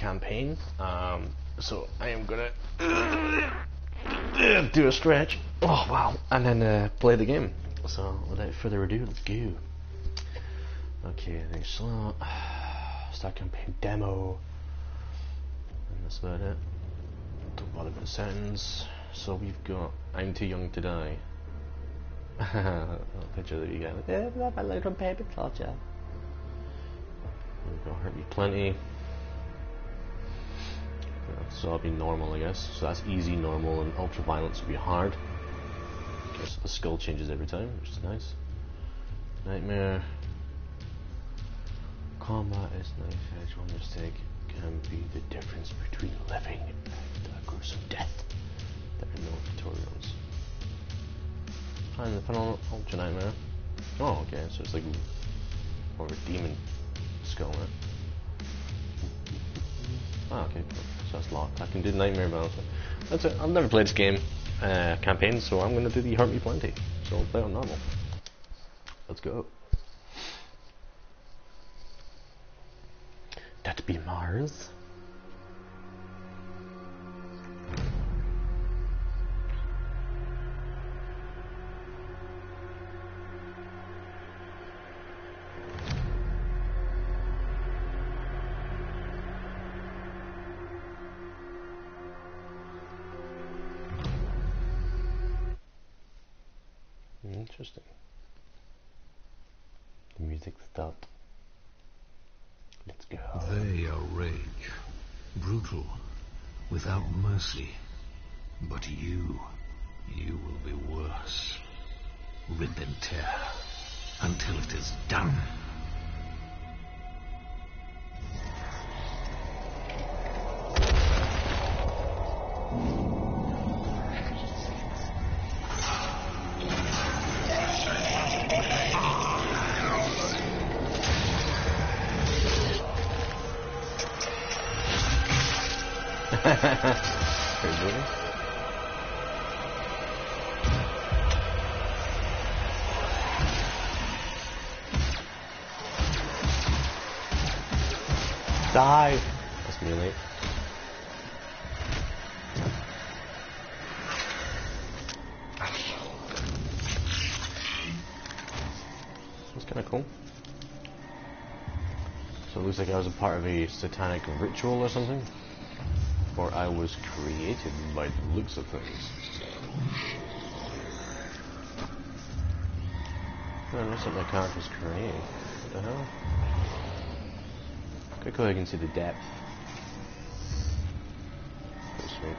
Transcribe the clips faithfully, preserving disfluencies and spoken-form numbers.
campaign. Um, so I am gonna do a stretch. Oh wow! And then uh, play the game. So without further ado, let's go. Okay, then slow. Start campaign demo. And that's about it. Don't bother with the settings. So we've got I'm too young to die. A picture that you get. Yeah, not my little baby Claudia. We've got hurt me plenty. So that'll be normal, I guess. So that's easy, normal, and ultra violence will be hard. Okay, so the skull changes every time, which is nice. Nightmare. Combat is nice. Edge one mistake can be the difference between living and a gruesome death. There are no tutorials. Find the final ultra nightmare. Oh, okay, so it's like more of a demon skull, right? Ah, okay, cool. So that's locked. I can do nightmare balance. That's it. I've never played this game uh, campaign, so I'm gonna do the hurt me plenty. So I'll play on normal. Let's go. That'd be Mars. Interesting. The music stopped. Let's go. They are rage, brutal, without mercy. But you, you will be worse. Rip and tear until it is done. Die! That's melee. That's kinda cool. So it looks like I was a part of a satanic ritual or something. Or I was created by the looks of things. No, it looks like my character's created. What the hell? Quite cool, I can see the depth. Pretty sweet.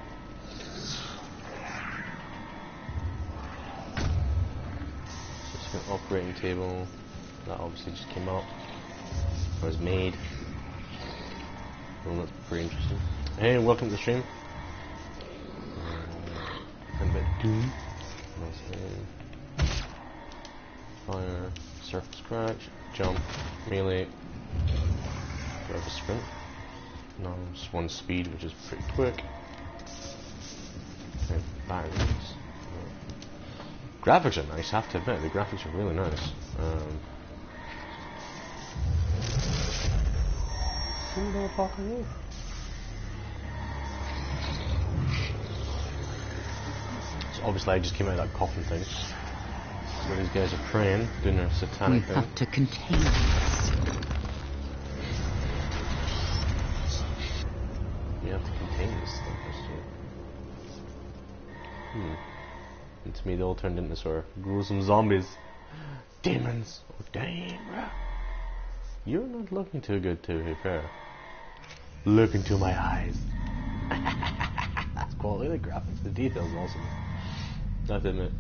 So it's got an operating table. That obviously just came up. Or was made. Well, that's pretty interesting. Hey, welcome to the stream. Uh, a bit Doom. Fire, surface crash, jump, melee. Do I have a sprint? No, just one speed, which is pretty quick. Okay, barriers. Graphics are nice, I have to admit, the graphics are really nice. Um, so obviously I just came out of that coffin thing. So these guys are praying, doing their satanic thing. We've got to contain this. You have to contain this thing, Hmm. And to me they all turned into sort of gruesome zombies. Demons! Oh damn, bro. You're not looking too good to be fair. Look into my eyes. That's quality, the graphics, the details are awesome. I have to admit.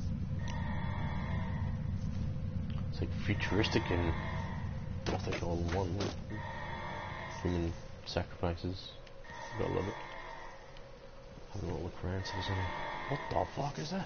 It's like futuristic and gothic all in one. Look. Human sacrifices. Gotta love it. Have a little look around, see if there's any. What the fuck is that?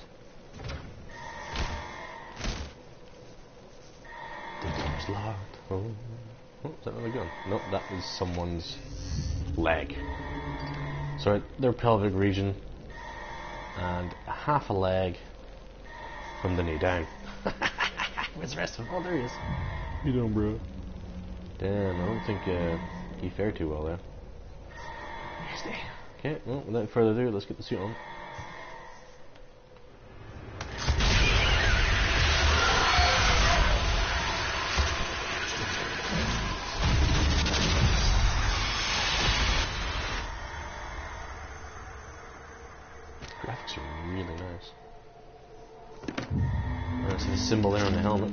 The door's locked. Oh. Oh, is that another gun? Nope, that is someone's leg. So their pelvic region and half a leg from the knee down. Where's the rest of him? Oh, there he is. You doing, bro? Damn, I don't think uh, he fared too well there. Stay. Okay, well, without further ado, let's get the suit on. Graphics are really nice. I see the symbol there on the helmet.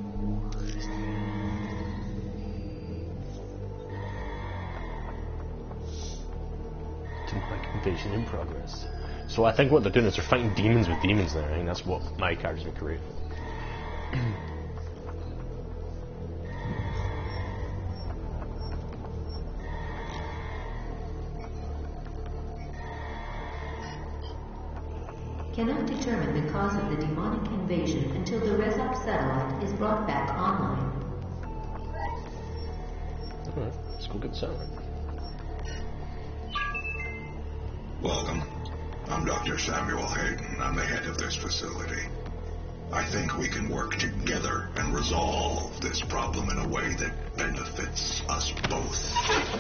Demonic invasion in progress. So I think what they're doing is they're fighting demons with demons there. I think that's what my character's been created. Cannot determine the cause of the demonic invasion until the Resop satellite is brought back online. Alright, let's go get the satellite. Welcome. I'm Doctor Samuel Hayden. I'm the head of this facility. I think we can work together and resolve this problem in a way that benefits us both.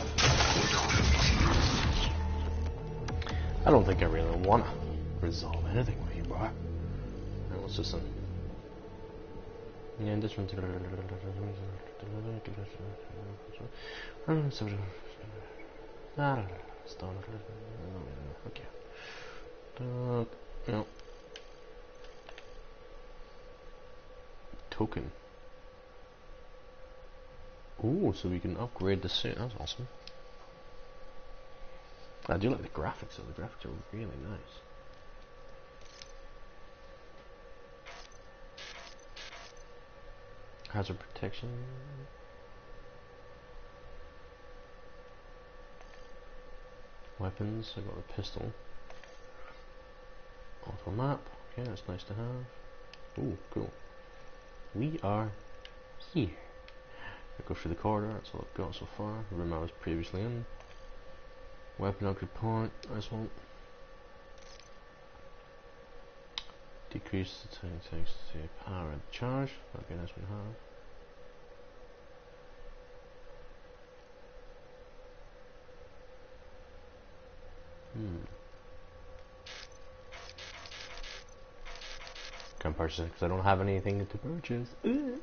I don't think I really want to resolve anything with you, boy. Alright, what's this one? Yeah, this one's... Okay. Uh, no. Token. Ooh, so we can upgrade the suit. That's awesome. I do like the graphics though. The graphics are really nice. Hazard protection. Weapons. I got the pistol. Auto map. Okay, that's nice to have. Ooh, cool. We are here. I go through the corridor. That's all I've got so far. The room I was previously in. Weapon upgrade point. Nice one. Decrease the time it takes to power and charge. That'd be a nice one to have. Hmm. Can't purchase it because I don't have anything to purchase. Ugh.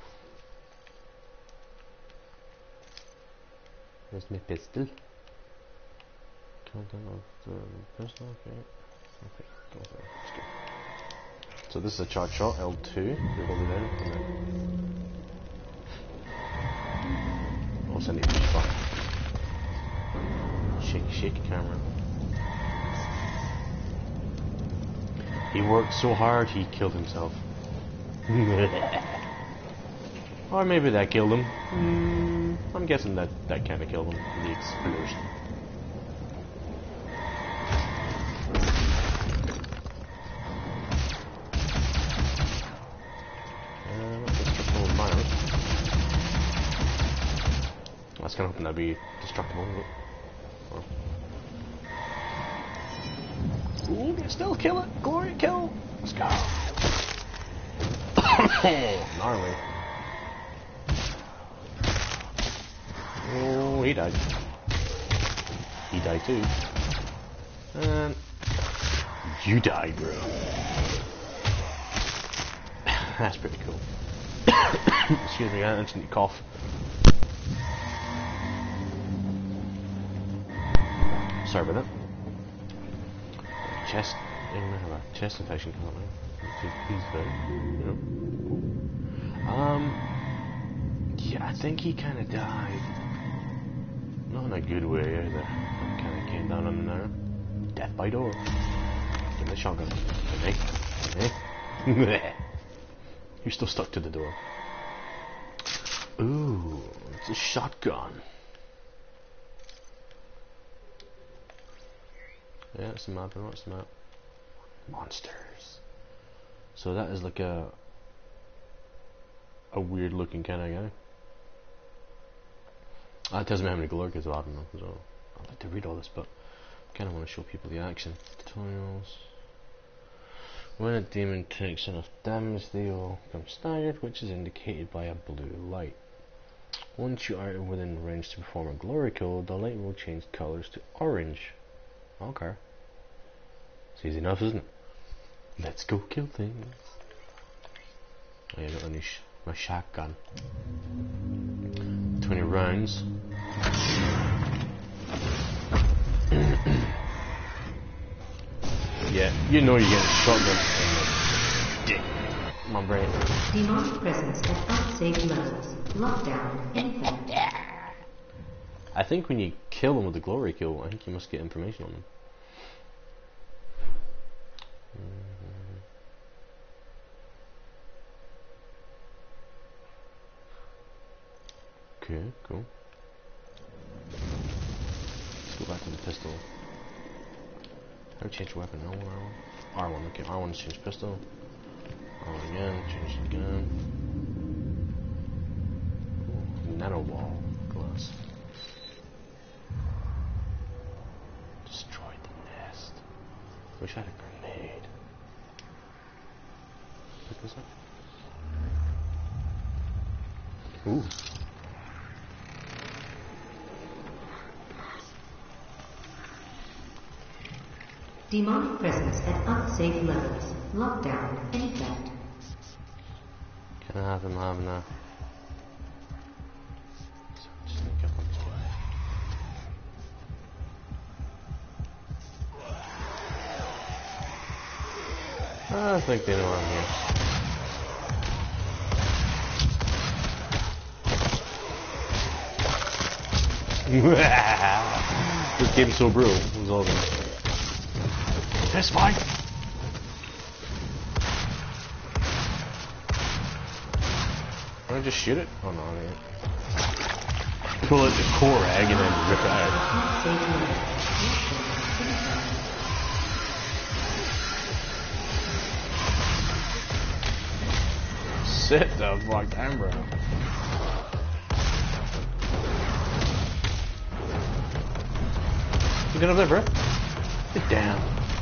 There's my pistol. Content of the pistol. Okay. Okay. Go for it. Let's go. So this is a charge shot, L two, we hold it in, and then I'll send it to the fire. Shake, shake camera. He worked so hard he killed himself. Or maybe that killed him. Mm, I'm guessing that that kind of killed him, the explosion. I was kind of hoping that'd be destructible. But... Ooh, get still, kill it! Glory, kill! Let's go! Gnarly. Oh, he died. He died too. And... You died, bro. That's pretty cool. Excuse me, I instantly cough. Sorry about that. Chest, I don't have a chest infection coming. He's there. Yep. Um, yeah, I think he kind of died. Not in a good way either. Kind of came down on the narrow. Death by door. Give me the shotgun. Hey, hey. You're still stuck to the door. Ooh, it's a shotgun. Yeah, it's the map. I know it's the map. Monsters. So that is like a a weird looking kind of guy. That tells me how many glory kids are. I don't know. So I'd like to read all this, but I kind of want to show people the action. Tutorials. When a demon takes enough damage, they will become staggered, which is indicated by a blue light. Once you are within range to perform a glory kill, the light will change colors to orange. Okay. It's easy enough, isn't it? Let's go kill things. Oh, yeah, I got a new sh my shotgun. twenty rounds. Yeah, you know you're getting a shotgun. Dick. My brain. Demonic presence at unsafe levels. Lockdown in effect. I think when you kill them with the glory kill, I think you must get information on them. Okay, cool. Let's go back to the pistol. How to change weapon? No, R one. R one, okay, R one to change pistol. R one again, change it again. Ooh, nano wall glass. Destroyed the nest. Wish I had a grenade. Pick this up. Ooh. Demonic presence at unsafe levels. Lockdown in effect. Can I have him have now? Just sneak up on his way. I think they know I'm here. This game's so brutal. It was all good. Fist fight! Can I just shoot it? Oh no, I mean. Pull out the core egg and then rip it out. Sit the fuck down, bro. You get up there, bro? Get down.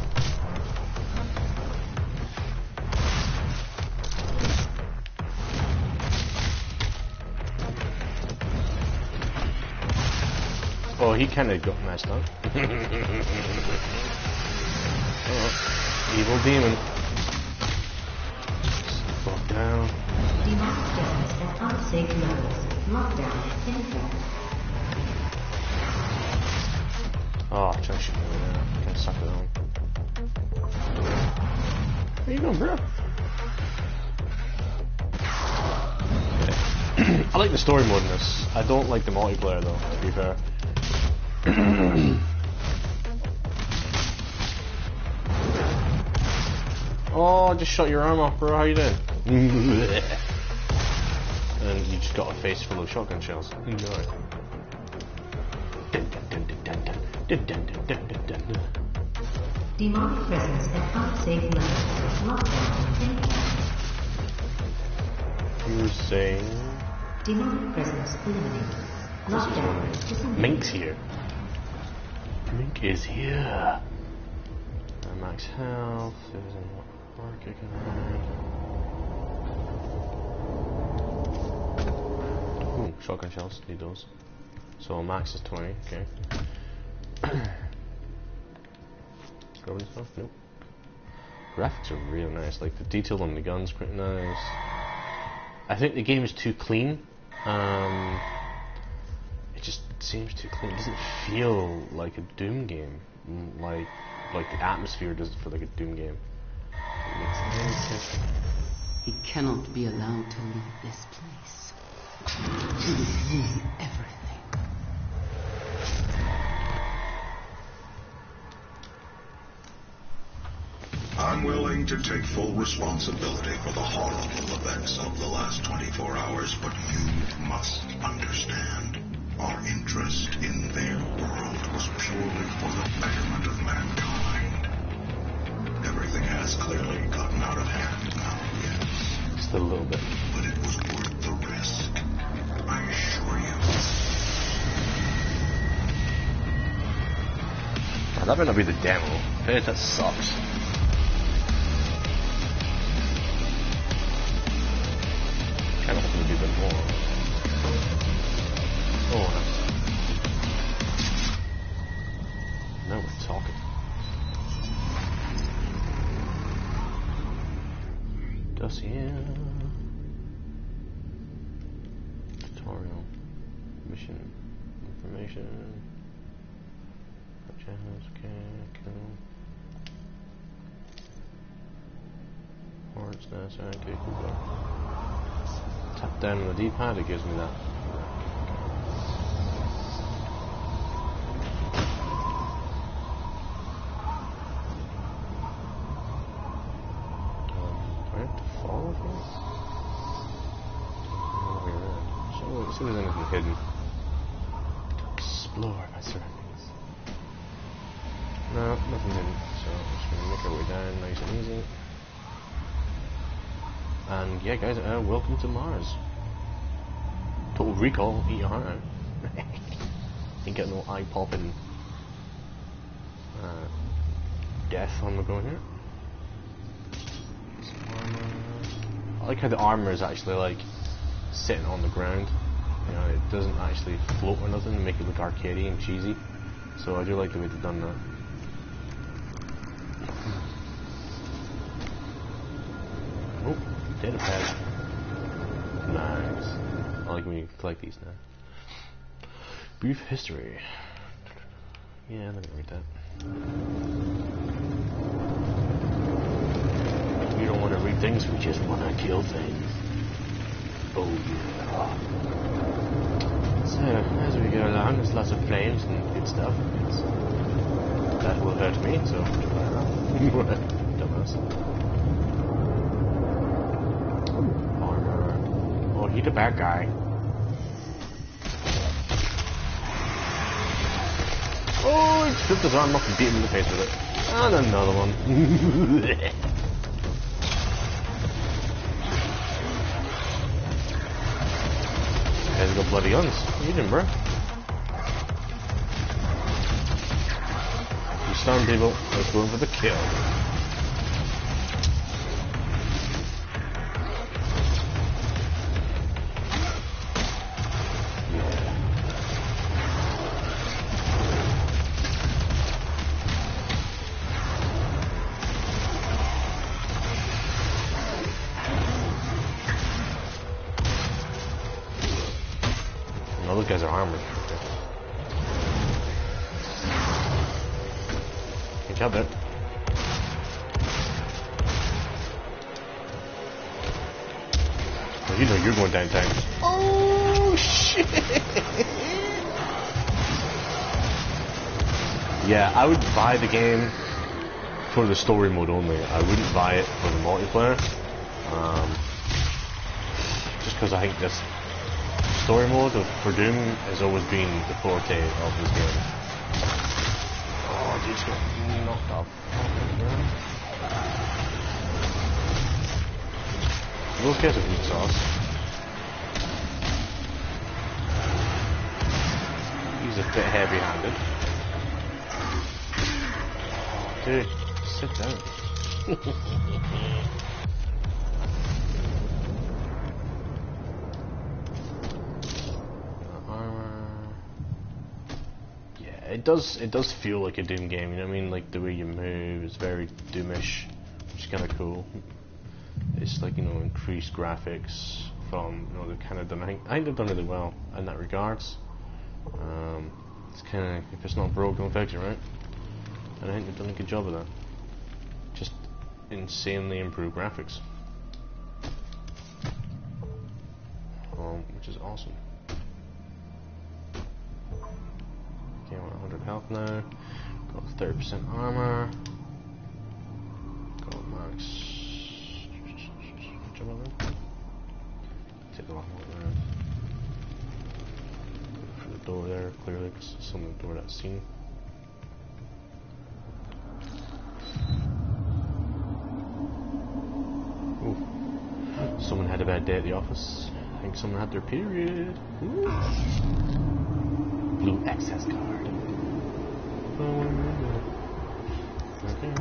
Oh, he kind of got messed up. Oh, evil demon. Fuck down. Demonic presence at unsafe levels. Lockdown in effect. Oh, I'm trying to shoot me right now. I'm gonna suck it on. Where you going, bro? Okay. I like the story mode in this. I don't like the multiplayer though, to be fair. Oh, I just shot your arm off, bro. How you doing? And you just got a face full of shotgun shells. Enjoy. Dun, dun, dun, dun, dun, dun. Dun, dun, dun, dun, dun, dun, dun. Demonic presence at unsafe levels. Lockdown in effect. You were saying? Demonic presence eliminated. Lockdown disengaged. Mink's here. Mink is here. Uh, max health. There's a work I can have. Ooh, shotgun shells. Need those. So max is twenty. Okay. Scrubbing stuff? Nope. Graphics are real nice. Like the detail on the guns, pretty nice. I think the game is too clean. Um, it just seems too clean. It doesn't feel like a Doom game, like like the atmosphere does for like a Doom game. It makes any sense. He cannot be allowed to leave this place. He will ruin everything. I'm willing to take full responsibility for the horrible events of the last twenty-four hours, but you must understand. Our interest in their world was purely for the betterment of mankind. Everything has clearly gotten out of hand now, yes. Just a little bit. But it was worth the risk, I assure you. Oh, that might not be the demo. Hey, that sucks. Kind of hoping to do a bit more. Oh, nice. Now we're talking. Dossier. Tutorial. Mission. Information. Channels. Okay, cool. Horns, that's right. Okay, cool. Tap down on the D-pad, it gives me that. See if there's anything hidden. Explore my surroundings. No, nothing hidden. So I'm just going to make our way down nice and easy. And yeah, guys, uh, welcome to Mars. Total Recall, eat your heart out. Ain't got no eye popping uh, death on the go here. Some armor. I like how the armor is actually like sitting on the ground. You know, it doesn't actually float or nothing to make it look arcadey and cheesy. So I do like the way they've done that. Oh, data pad. Nice. I like when you collect these now. Brief history. Yeah, let me read that. We don't want to read things, we just want to kill things. Oh yeah. So, as we go along, there's lots of flames and good stuff. It's, that will hurt me, so dumbass. Armor. Oh, he's a bad guy. Oh, he flipped his arm up and beat him in the face with it. And another one. Guys got bloody guns. What are you doing, bro? You stun people, let's go for the kill. Those guys are armored. Good job there. Well, you know you're going down tanks. Oh shit! Yeah, I would buy the game for the story mode only. I wouldn't buy it for the multiplayer. Um, just because I think this story mode of, for Doom has always been the forte of this game. Oh, dude's got knocked off. Those guys are weak sauce. He's a bit heavy-handed. Dude, sit down. It does. It does feel like a Doom game. You know what I mean? Like the way you move is very Doomish, which is kind of cool. It's like, you know, increased graphics from, you know, they've kind of done. I think, I think they've done really well in that regards. Um, it's kind of, if it's not broke, don't fix it, right? And I think they've done a good job of that. Just insanely improved graphics, um, which is awesome. Okay, we're at one hundred health now. Got thirty percent armor. Got max. Jump on there. Take a lot more there. Go for the door there, clearly, because it's some of the door that's seen. Ooh. Someone had a bad day at the office. I think someone had their period. Ooh. Blue access card. Oh, okay.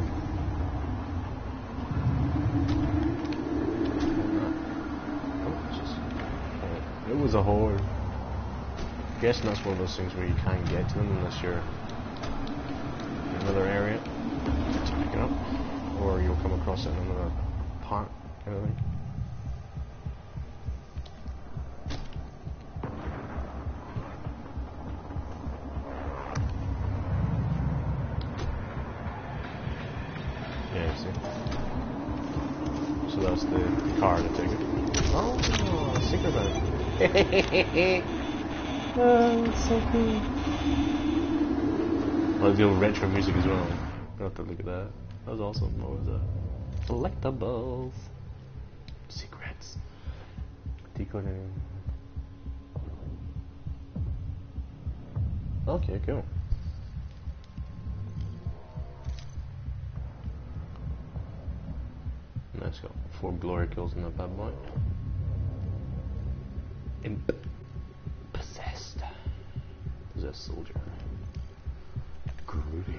Oh, it's just, uh, it was a horde. guessing that's one of those things where you can't get to them unless you're in another area to pick it up, or you'll come across it in another part, kind of thing. Yeah, you see. So that's the car to take it. Oh, secret bag. Oh, that's so cool. Well, the old retro music as well. I'll have to look at that. That was awesome. What was that? Collectibles. Secrets. Decoding. Okay, cool. Nice, got four glory kills in that bad boy. Imp. Possessed. Possessed soldier. Groovy.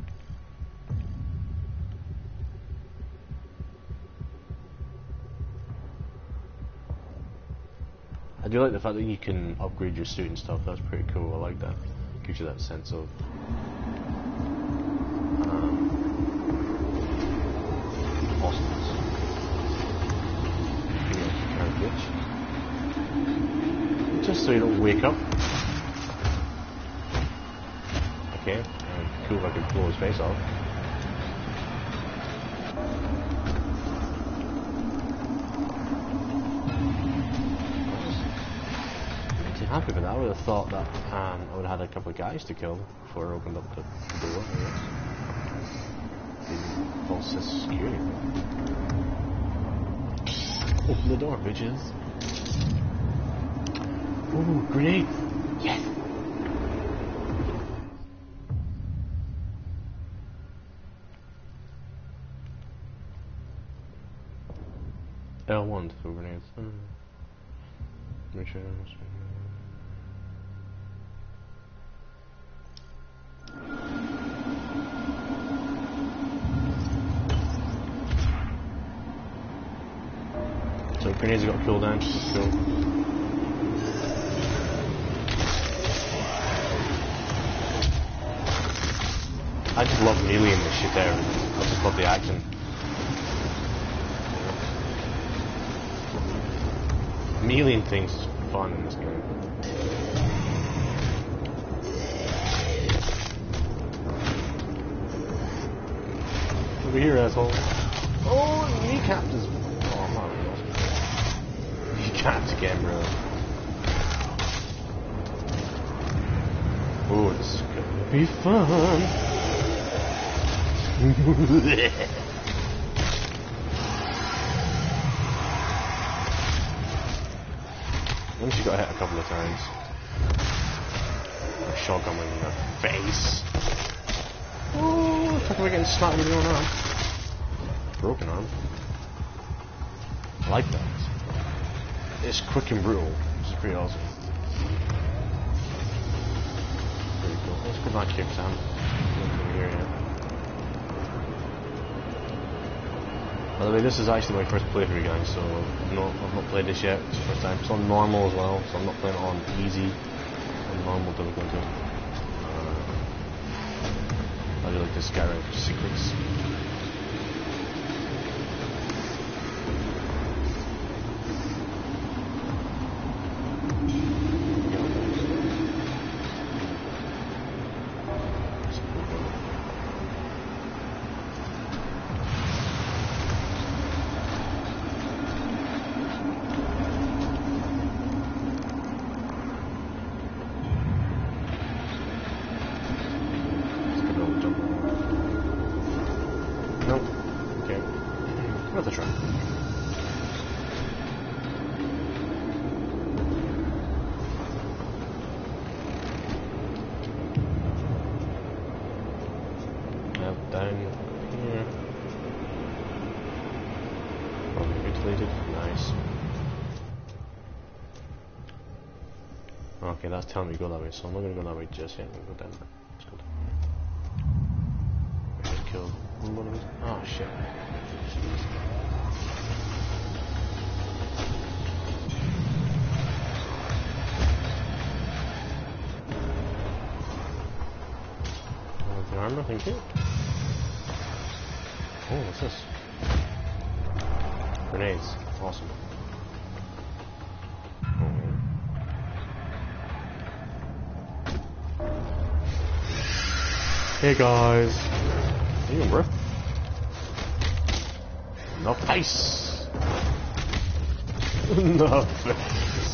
I do like the fact that you can upgrade your suit and stuff. That's pretty cool. I like that. Gives you that sense of um, awesomeness. Kind of glitch. Just so you don't wake up. Okay, uh, cool if I could blow his face off. Makes you happy with that. I would have thought that um, I would have had a couple of guys to kill before I opened up the, the door, I guess. The false sense of security. Open the door, bitches. Ooh, grenade! Yes! L one to throw grenades. Mm. Make sure So grenades have got cooldown, that's cool. I just love meleeing this shit there. I just love the action. Meleeing things is fun in this game. Over here, asshole. Oh, kneecapped is. Oh, I'm not really awesome. Kneecapped again, bro. Oh, this is gonna be fun. Once you got hit a couple of times. A shotgun in the face. Oh, fuck, we're getting smacked with your own arm. Broken arm. I like that. It's quick and brutal, which is pretty awesome. Pretty cool. Let's go back here, because I'm not over here yet. By the way, this is actually my first playthrough, guys, so I've not, I've not played this yet. It's the first time. It's on normal as well, so I'm not playing it on easy, on normal difficulty. Uh, I do like to scout out for secrets. Okay, that's telling me to go that way, so I'm not going to go that way just yet. I'm going to go down there. Let's go down. I just killed one of these. Oh, shit. No armor, thank you. Oh, what's this? Grenades. Awesome. Oh. Hey guys. How you doing, bro? No face. No face.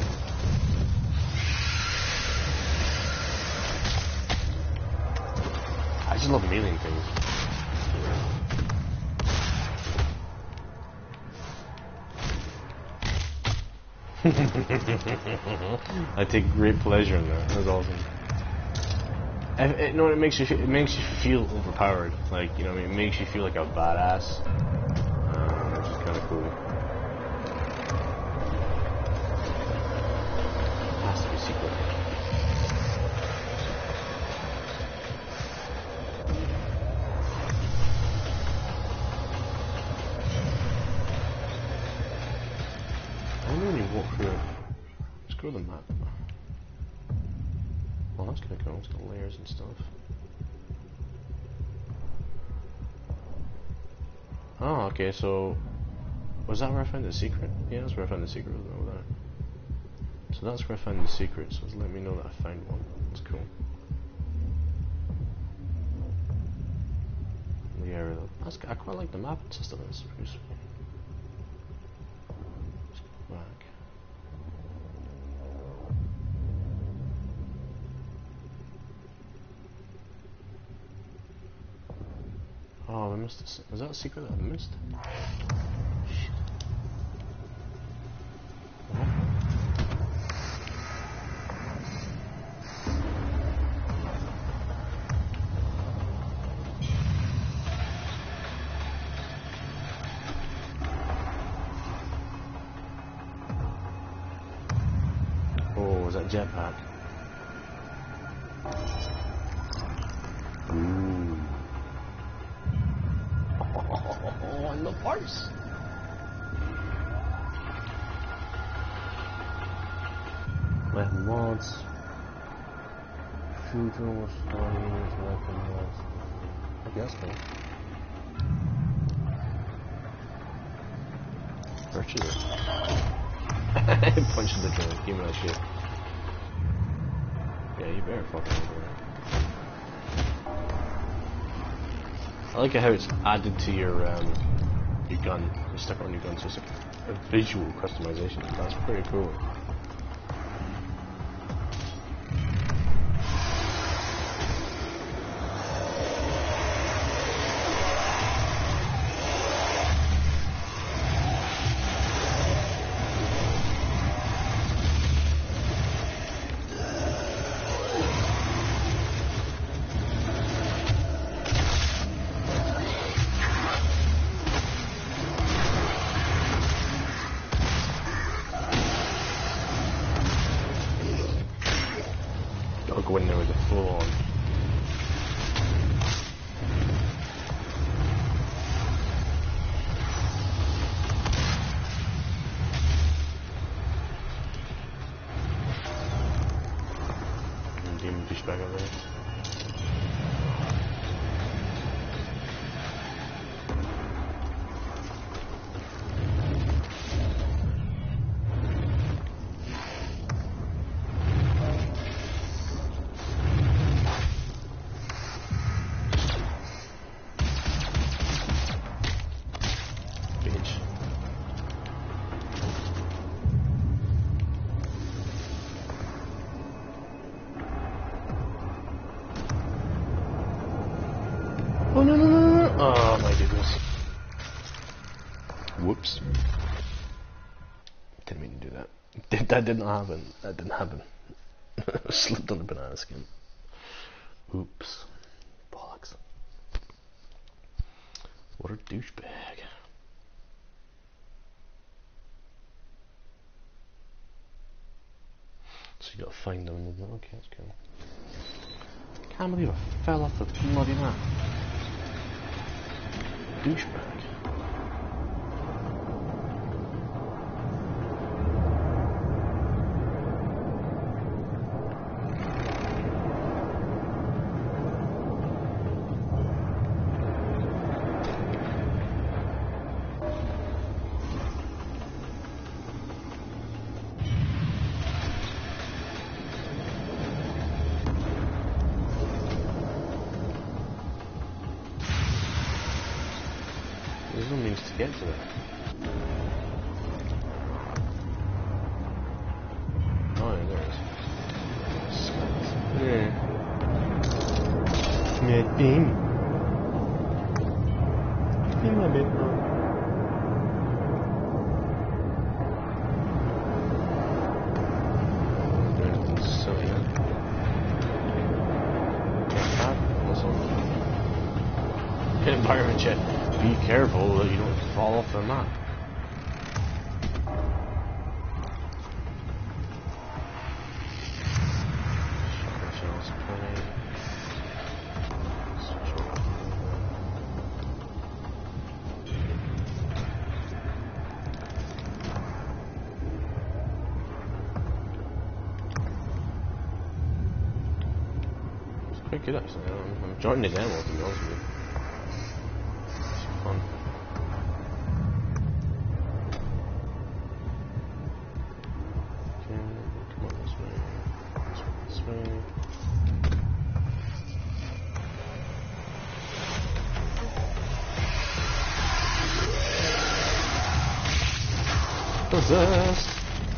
I just love mailing things. I take great pleasure in that. That's awesome. It, it, no, it makes you it makes you feel overpowered. Like, you know, what I mean? It makes you feel like a badass, um, which is kind of cool. It has to be secret. I don't really walk through it. Let's go to the map. Well, that's kind of cool. It's got layers and stuff. Oh, okay, so... Was that where I found the secret? Yeah, that's where I found the secret, wasn't it, over there? So that's where I found the secret, so it's let me know that I found one. That's cool. The area, that's, I quite like the mapping system, it's pretty sweet. Let's go back. Oh, I missed this. Was that a secret that I missed? Shit. Oh, was that jetpack? Ooh. Oh, and the parts. Weapon mods. Food tools, stories, weapon mods. Okay, that's cool. Purchase it. Punching the drone. Give me that shit. Yeah, you better fucking over it. I like how it's added to your um, your gun. You stick it on your gun, so it's like a visual customization. That's pretty cool. Go in there with a full on. And demon fish back over there. Oh no no no no! Oh my goodness! Whoops! Didn't mean to do that. Did that didn't happen? That didn't happen. Slipped on the banana skin. Oops! Bollocks! What a douchebag! So you gotta find them. Okay, that's cool. Can't believe I fell off the bloody map. Douchebag. There's no means to get to that. Oh, yeah, there it is. Yeah. Mad beam. Yeah, a bit more. Environment check. Be careful that you don't fall off the map. It's quite good actually. I'm, I'm enjoying the demo, to be honest with you. Fun. Okay, come on this way. This way, this way. Possessed!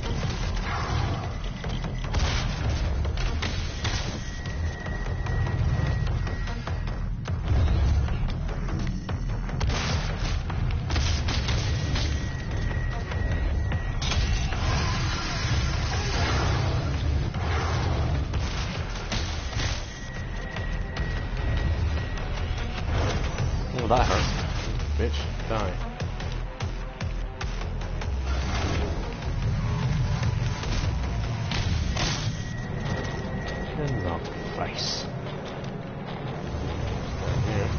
That hurt. Bitch, die. In the face. Down here.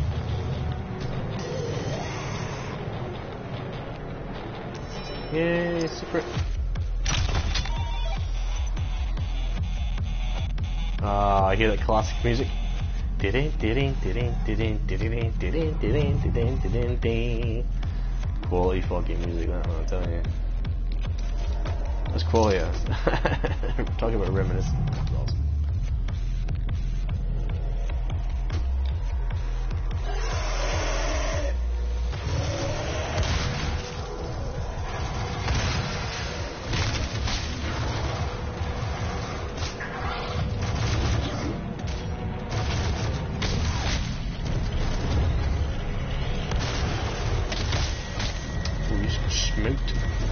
Yay, secret. Ah, I hear that classic music. Quality fucking music, that one, I'm telling you. That's quality, yeah. Talking about reminiscence. That's awesome. Smoked.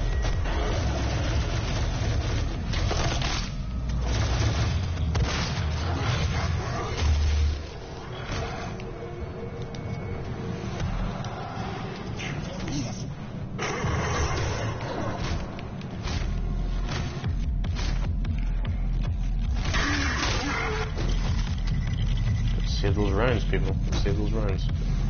Save those rounds, people. Save those rounds.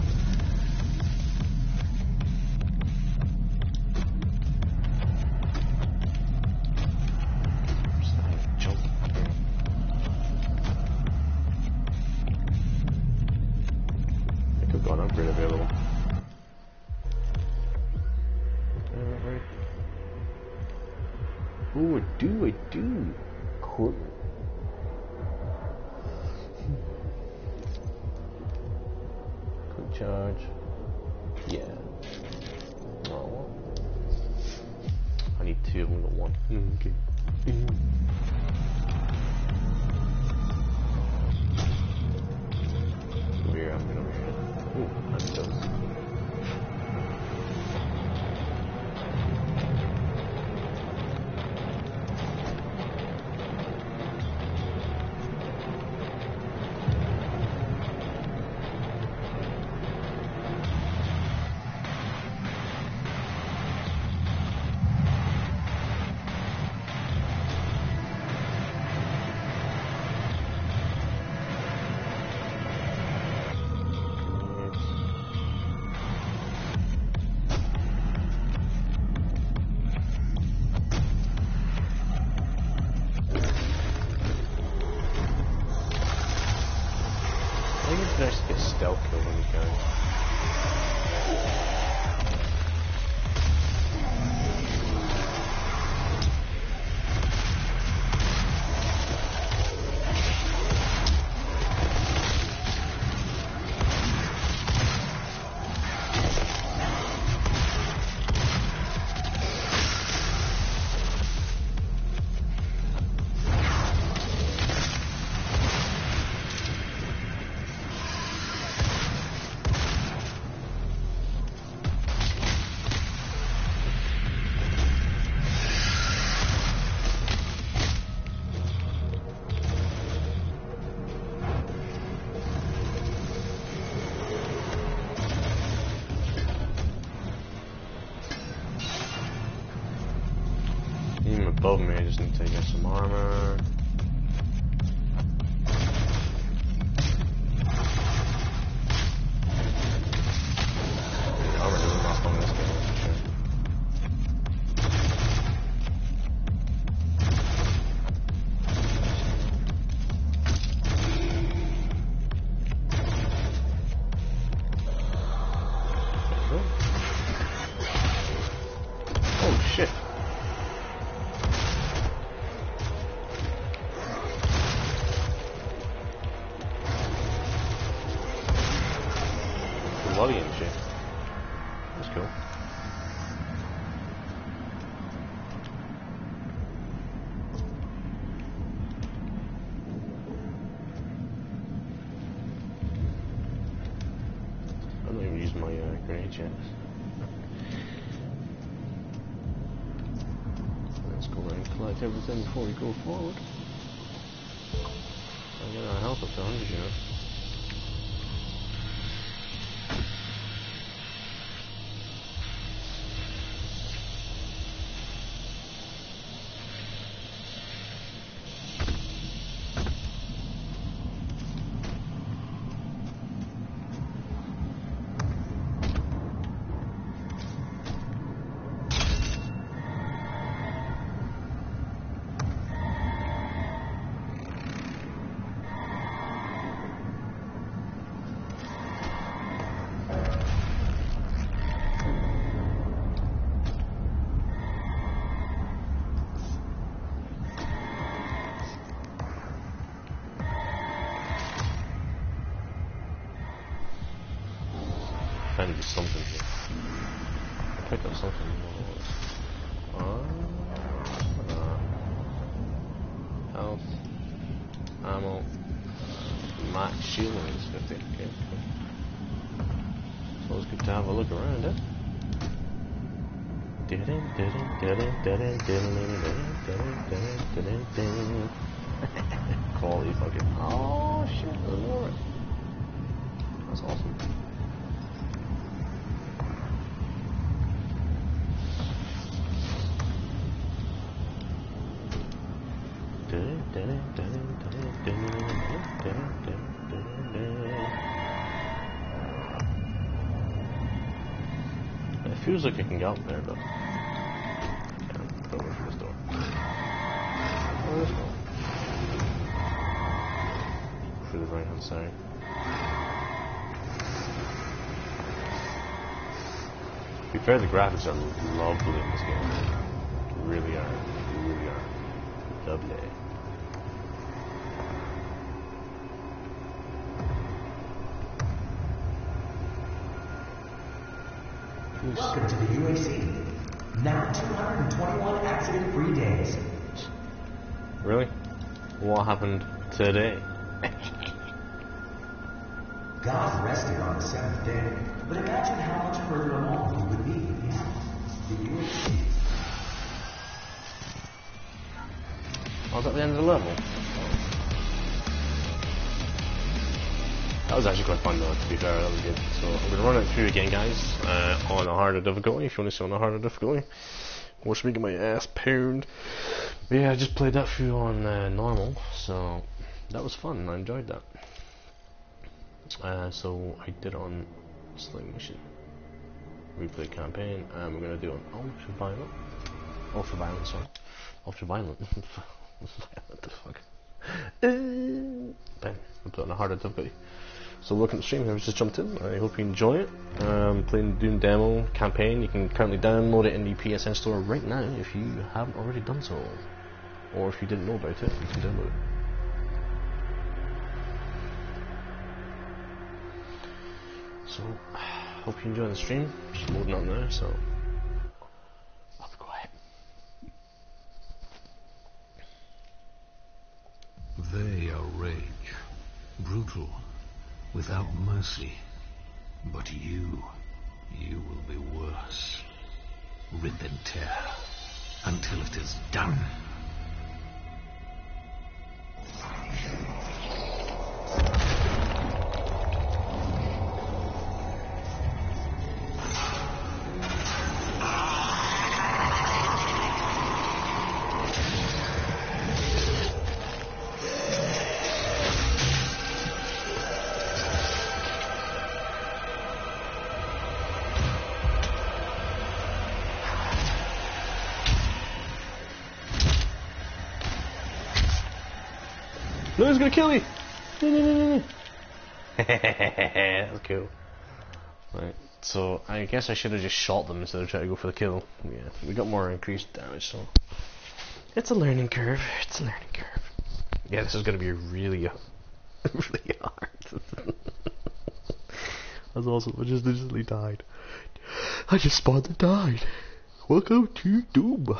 Upgrade available. Alright. Ooh, I do, I do. Cool. Quick charge. Yeah. Oh. I need two, I've only got one. Okay. Over here, I'm gonna over here. Ooh, that's dope. I think it's nice to get stealth kill when you can. above me, I just need to get some armor. Armor doesn't last long in this game, that's for sure. Oh shit. Bloody and shit. That's cool. I'm not even using my uh, grenade yet. Let's go around and collect everything before we go forward. I get our health up to one hundred, you know. Trying to do something here. I picked up something. Uh, uh, health, ammo, uh, max shielding is fifty. Okay, cool. So it's good to have a look around, eh? Quality fucking. Oh shit, there's more. That's awesome. It feels like I can get up there, but yeah, go over through this door. Oh, this door. Through the right hand side. To be fair, the graphics are lovely in this game. They really are. They really are. Lovely. Welcome to the U A C. Now two hundred twenty-one accident-free days. Really? What happened today? God rested on the seventh day, but imagine how much further along we would be if you hadn't. The U A C. I was at the end of the level. That was actually quite fun though, to be fair, that was good. So I'm going to run it through again, guys, uh, on a harder difficulty, if you want to see on a harder difficulty. Watch me get my ass pound. But yeah, I just played that through on uh, normal, so that was fun, I enjoyed that. Uh, so I did it on Sling Mission, replay campaign, and we're going to do it on Ultra Violent. Ultra Violent, sorry. Ultra Violent. What the fuck? Bang. I put it on a harder difficulty. So look at the stream, whoever's just jumped in, I hope you enjoy it. Um, playing Doom Demo campaign, you can currently download it in the P S N store right now if you haven't already done so. Or if you didn't know about it, you can download it. So, hope you enjoy the stream. Just loading up now, so I'll be quiet. They are rage, brutal, without mercy. But you, you will be worse. Rip and tear, until it is done. No, he's gonna kill me! No, no, no, no, no. That's cool. Right, so I guess I should have just shot them instead of trying to go for the kill. Yeah, we got more increased damage, so it's a learning curve. It's a learning curve. Yeah, this is gonna be really, really hard. That's awesome. I just instantly died. I just spawned and died. Welcome to Doom.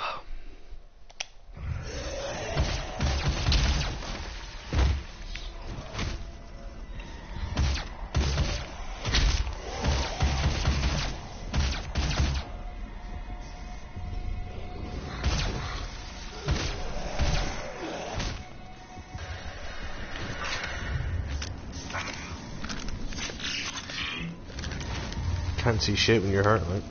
Can't see shit when you're hurt, right?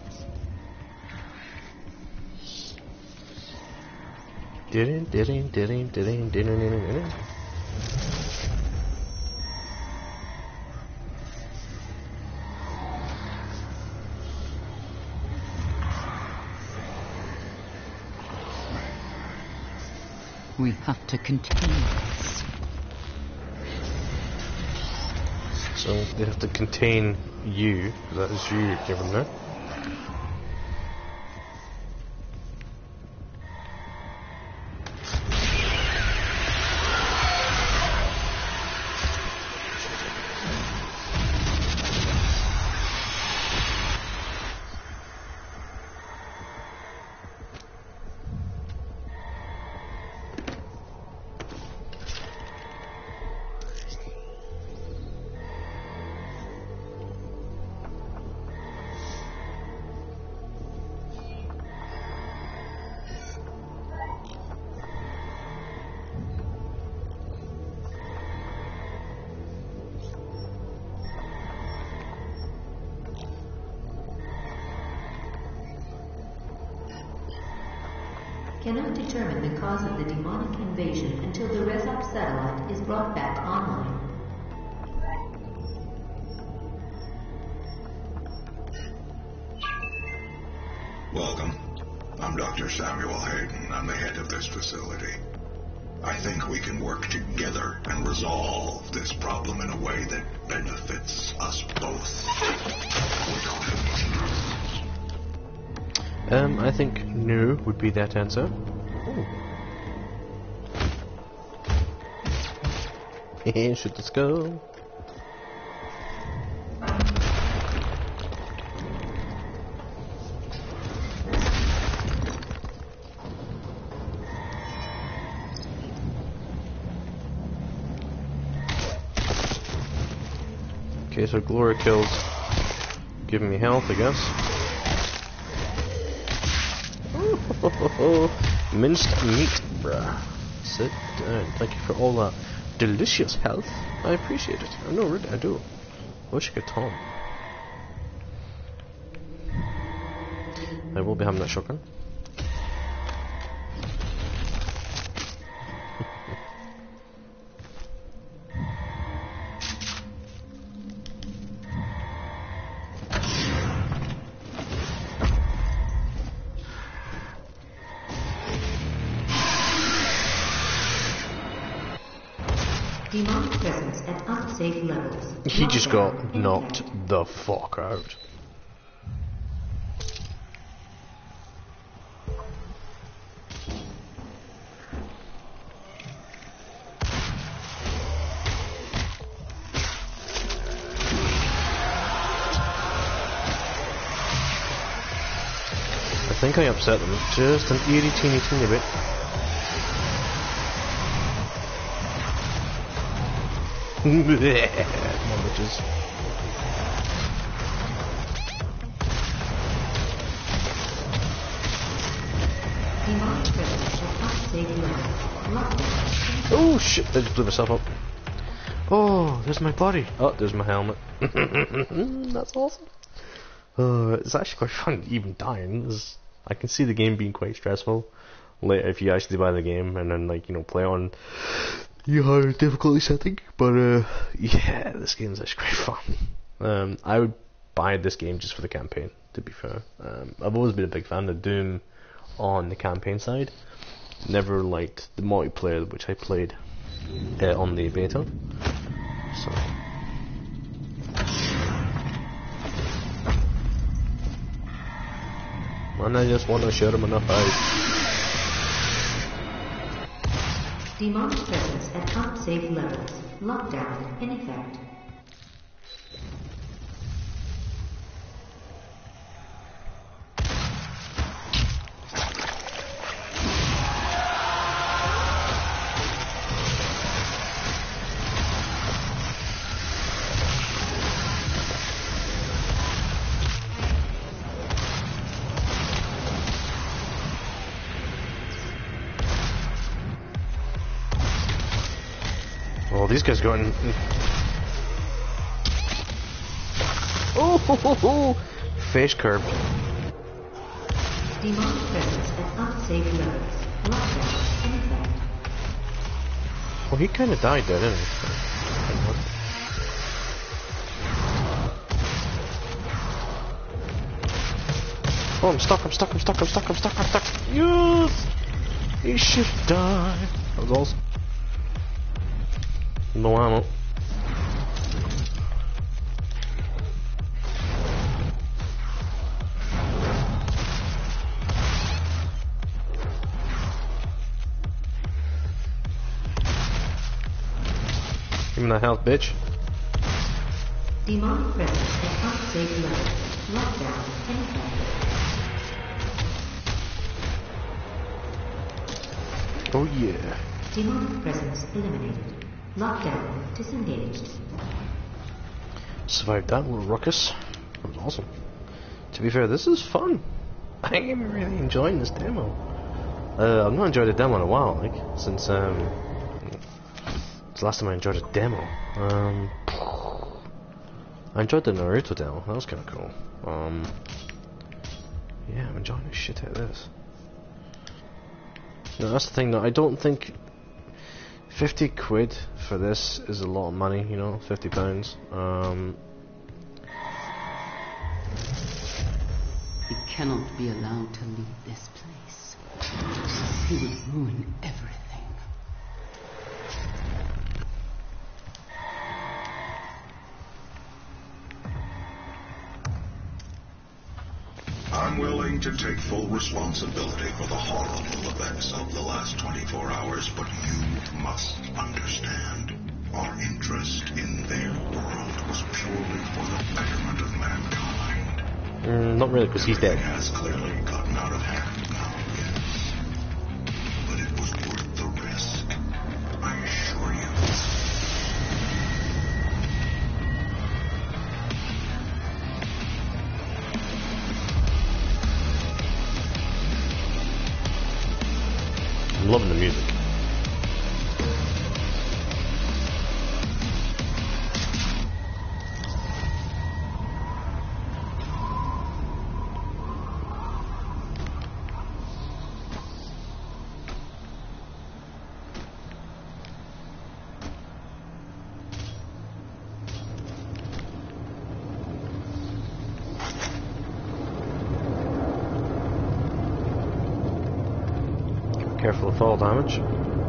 Didn't, didn't, didn't, didn't, didn't, didn't. We have to contain this. So they have to contain you, that is you given there. Cannot determine the cause of the demonic invasion until the Resop satellite is brought back online. Welcome. I'm Doctor Samuel Hayden. I'm the head of this facility. I think we can work together and resolve this problem in a way that benefits us both. Um, I think no would be that answer. Hehe, should let's go. Okay, so Gloria kills, giving me health, I guess. Minced meat, bruh. Sit down. Thank you for all that delicious health. I appreciate it. I know, really, I do. I wish I could Tom. I will be having that shotgun. Demonic presence at unsafe levels. He just got knocked the fuck out. I think I upset them just an itty teeny teeny bit. Come on, bitches. Oh shit, I just blew myself up. Oh, there's my body. Oh, there's my helmet. That's awesome. Uh, it's actually quite fun even dying. This, I can see the game being quite stressful later if you actually buy the game and then, like, you know, play on the higher difficulty setting. But uh, yeah, this game's actually quite fun. Um, I would buy this game just for the campaign, to be fair. Um, I've always been a big fan of Doom on the campaign side. Never liked the multiplayer, which I played uh, on the beta. So. And I just want to shoot him in the face. Demonic presence at unsafe levels. Lockdown in effect. Well, these guys going. Oh, ho, ho, ho. Face curved. Demonic presence at unsafe levels. Lockdown in effect. Well, he kind of died there, didn't he? Oh, I'm stuck, I'm stuck, I'm stuck, I'm stuck, I'm stuck, I'm stuck. Yes! He should die. That was awesome. No ammo. Give me that health, bitch. Demonic presence at unsafe levels. Lockdown in effect. Oh yeah. Demonic presence eliminated. Lockdown disengaged. Survived that little ruckus. That was awesome. To be fair, this is fun. I am really enjoying this demo. Uh, I've not enjoyed a demo in a while, like, since, um, it's the last time I enjoyed a demo. Um, I enjoyed the Naruto demo, that was kind of cool. Um, yeah, I'm enjoying the shit out of this. No, that's the thing though, I don't think fifty quid for this is a lot of money, you know, fifty pounds. Um, He cannot be allowed to leave this place. He would ruin everything. I'm willing to take full responsibility for the horrible events of the last twenty-four hours, but you must understand. Our interest in their world was purely for the betterment of mankind. mm, not really, because he's dead. It has clearly gotten out of hand now, yes. But it was worth the risk, I assure you. I'm loving the music. Careful of fall damage.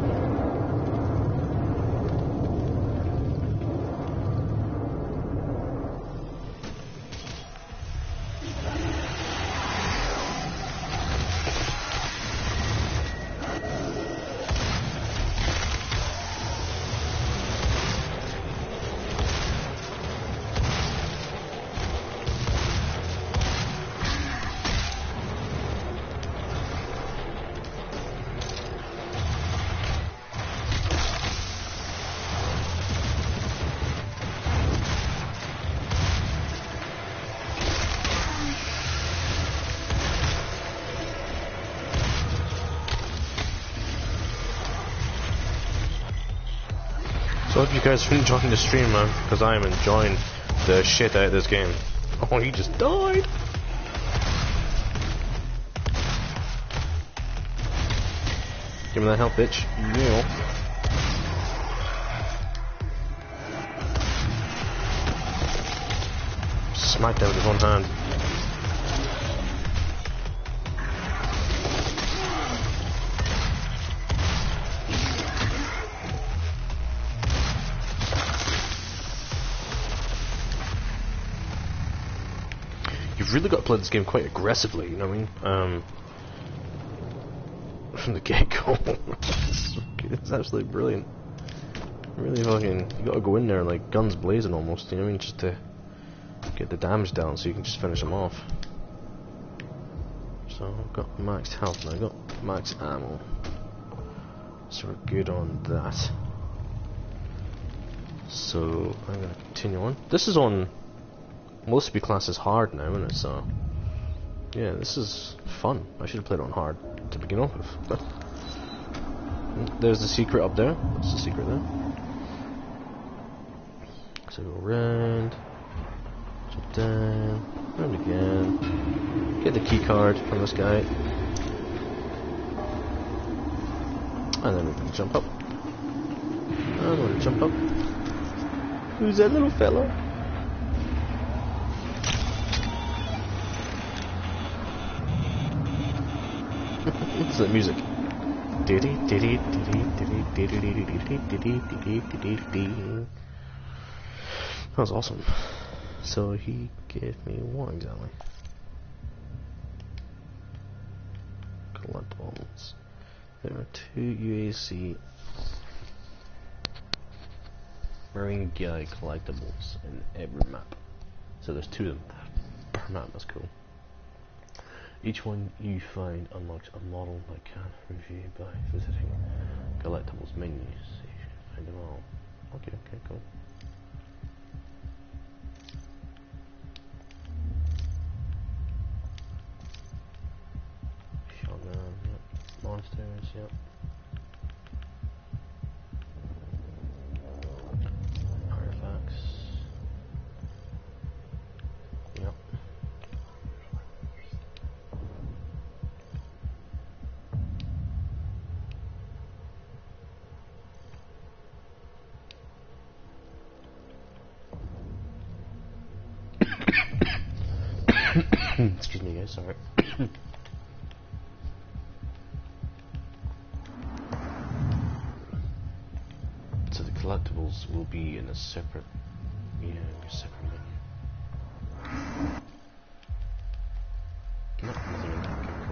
So I hope you guys are enjoying the stream, man, because I am enjoying the shit out of this game. Oh, he just died! Give me that help, bitch. Yeah. Smacked out with one hand. you've really got to play this game quite aggressively, you know what I mean? Um, from the get-go. it's, it's absolutely brilliant. Really fucking, you gotta go in there like guns blazing almost, you know what I mean? Just to get the damage down so you can just finish them off. So I've got max health now, I've got max ammo. So we're good on that. So I'm gonna continue on. This is on most of your classes hard now, isn't it? So yeah, this is fun. I should have played it on hard to begin off with. There's the secret up there. That's the secret there. So go around, jump down, round again, get the key card from this guy, and then we can jump up. And we're gonna jump up. Who's that little fella? What's that music? That was awesome. So he gave me what exactly? Collectibles. There are two U A C Marine Guy collectibles in every map. So there's two of them per map. That's cool. Each one you find unlocks a model that can review by visiting collectibles menus. So you should find them all. Okay, okay, cool. Shotgun, yep. Monsters, yep. Artifacts. Yep. Excuse me guys, sorry. So the collectibles will be in a separate, yeah, a separate menu. No, nothing in there. Okay,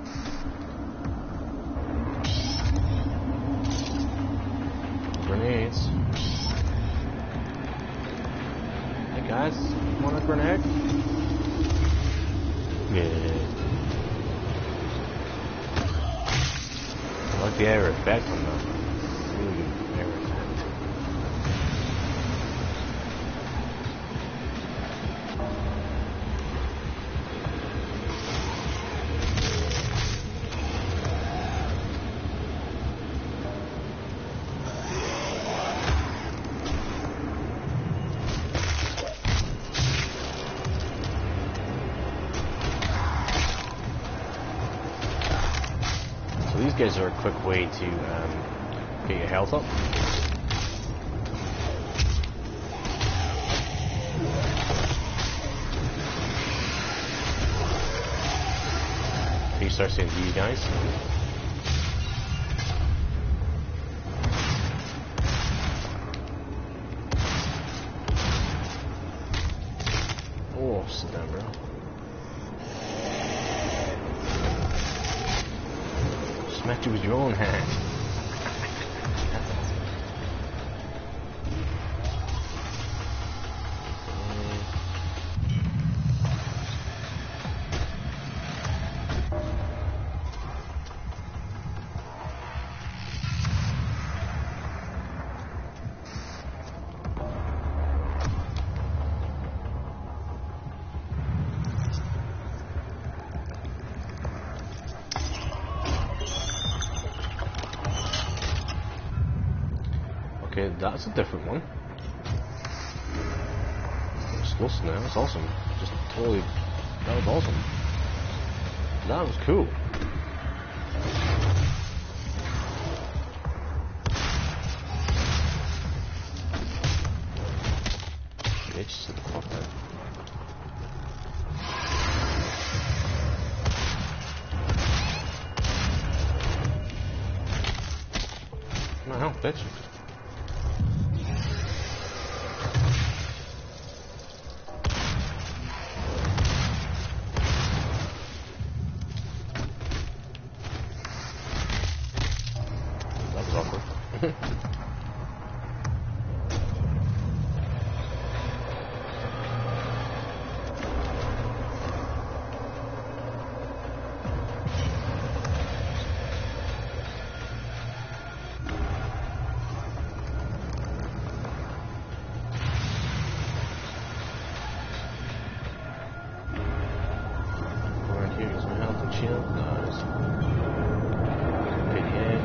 cool. Grenades. Hey guys, want a grenade? Yeah. I like the air effect on that. Really good air effect. These guys are a quick way to um, get your health up. You start seeing these guys. Oh, sit down, bro. Smacked you with your own hand. That's awesome. Okay, that's a different one. Explosive now, that's awesome. Just totally, that was awesome. That was cool. Bitch, fuck that. No, no, bitch. shield, nice. fifty-eight.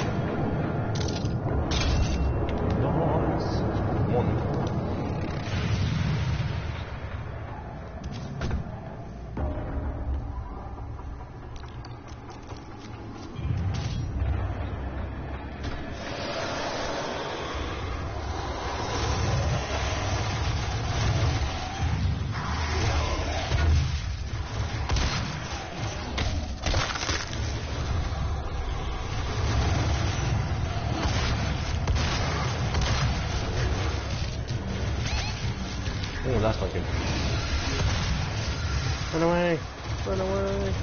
Nice. One. Oh, that's not good. Run away! Run away!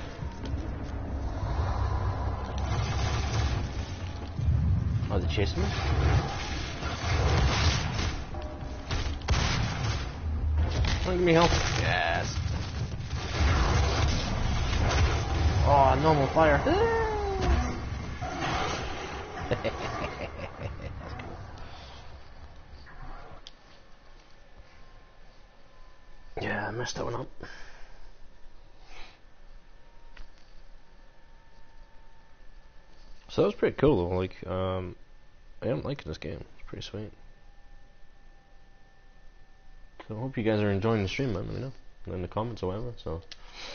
Oh, they're chasing me? Come on, give me help. Yes. Oh, normal fire. Yeah, I messed that one up. So that was pretty cool though, like, um, I am liking this game, it's pretty sweet. So I hope you guys are enjoying the stream, man, let me know, in the comments or whatever, so.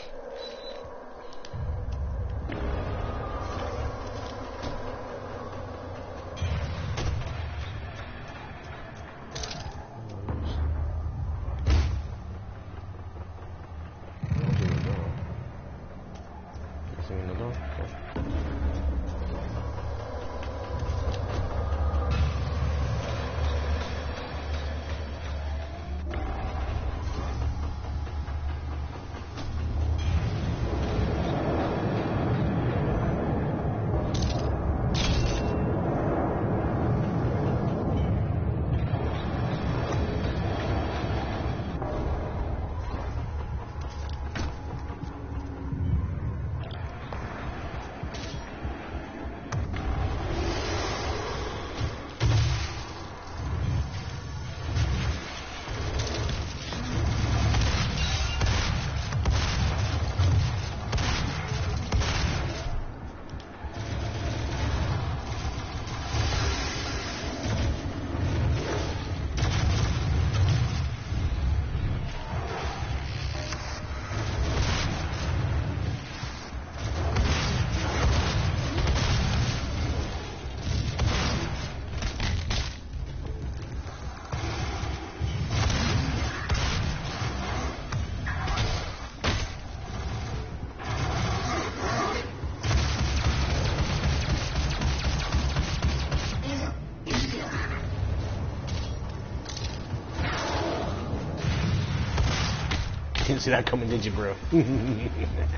Didn't see that coming, did you, bro? Numbers.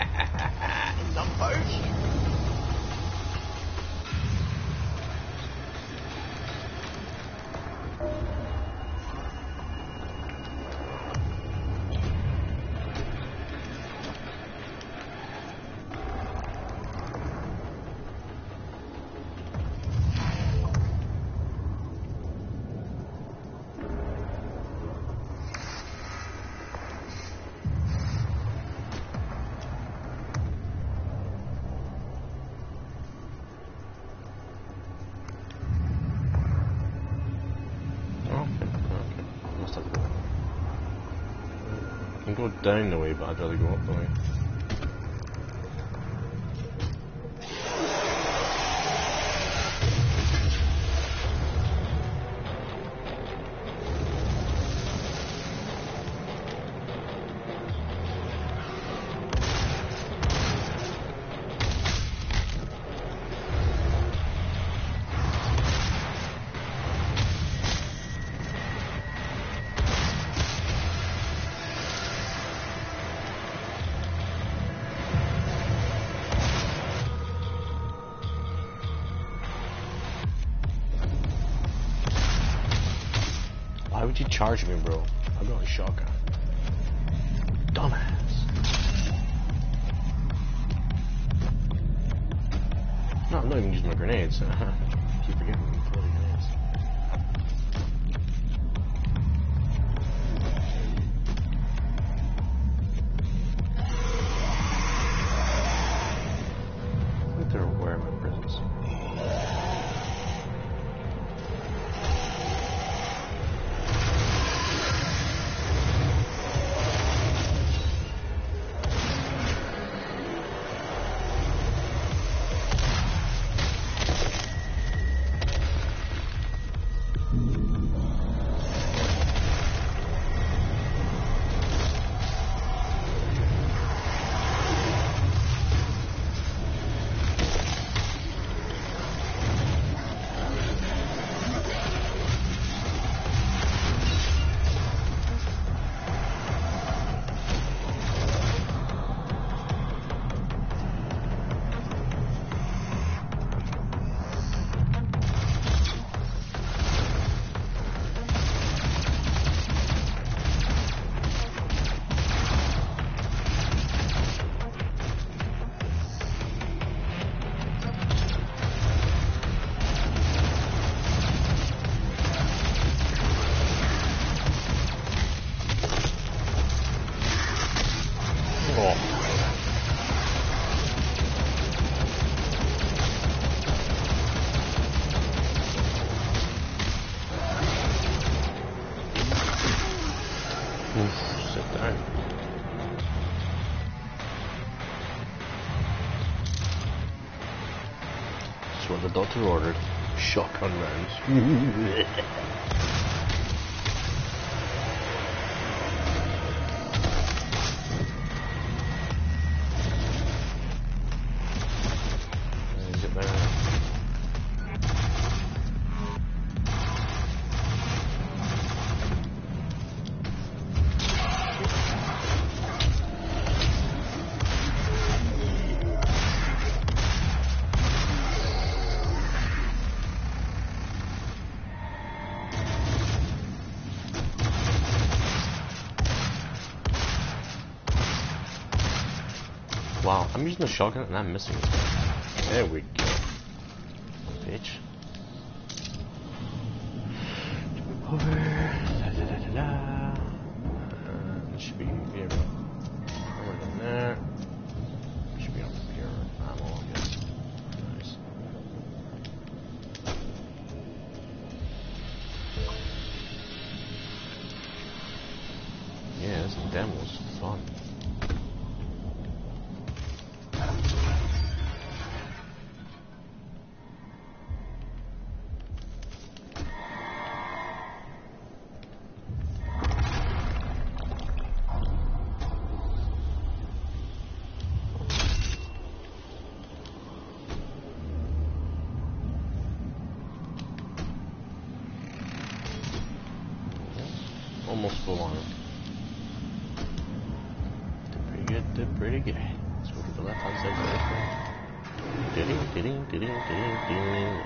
Go down the way, but I'd rather go up the way. Why would you charge me, bro? I'm going shotgun. Dumbass. No, I'm not even using my grenades. Keep forgetting me. Bloody grenades. Oh. Oof, sit down. That's what the doctor ordered. Shotgun rounds. Is it there? Wow, I'm using the shotgun and I'm missing it. There we go. Bitch. Over. Da, da, da, da, da. Uh, it should be here. Over in there. Should be up here. I'm all good. Nice. Yeah, this demo's fun. Almost full on. Did pretty good, did pretty good. Let's go to the left hand side. Ding, ding, ding, ding, ding, ding.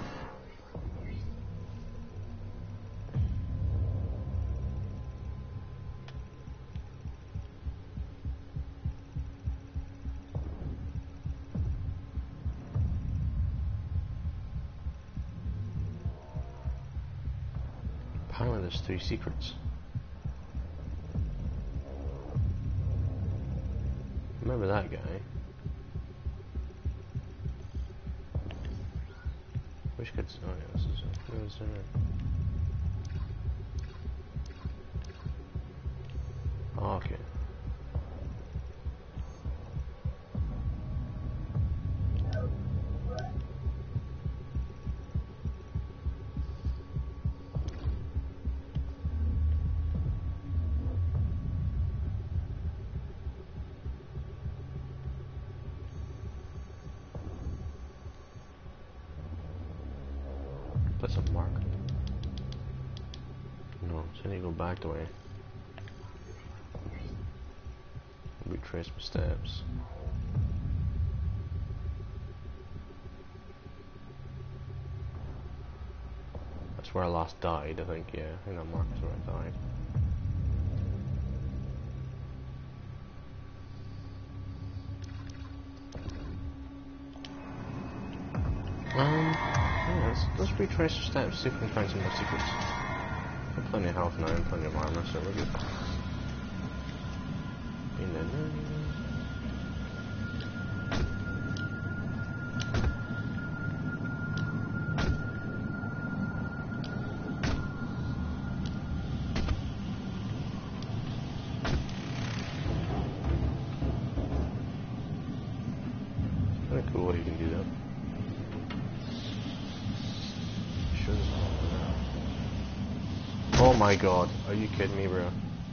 Apparently there's three secrets. Remember that guy? Which gets? Oh yeah, this is it. Where is it? Oh, okay. Put some mark. No, so I need to go back the way. Retrace my steps. That's where I last died, I think, yeah. I think that mark is where I died. Um, yeah, let's, let's retrace the steps, see if we can find some more secrets. I've got plenty of health now and plenty of armor, so we're good. Kinda cool how you can do that. Sure there's nothing there. Oh my god, are you kidding me, bro?